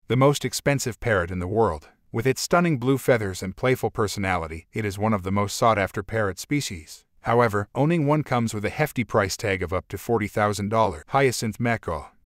the most expensive parrot in the world. With its stunning blue feathers and playful personality, it is one of the most sought-after parrot species. However, owning one comes with a hefty price tag of up to $40,000. Hyacinth macaw.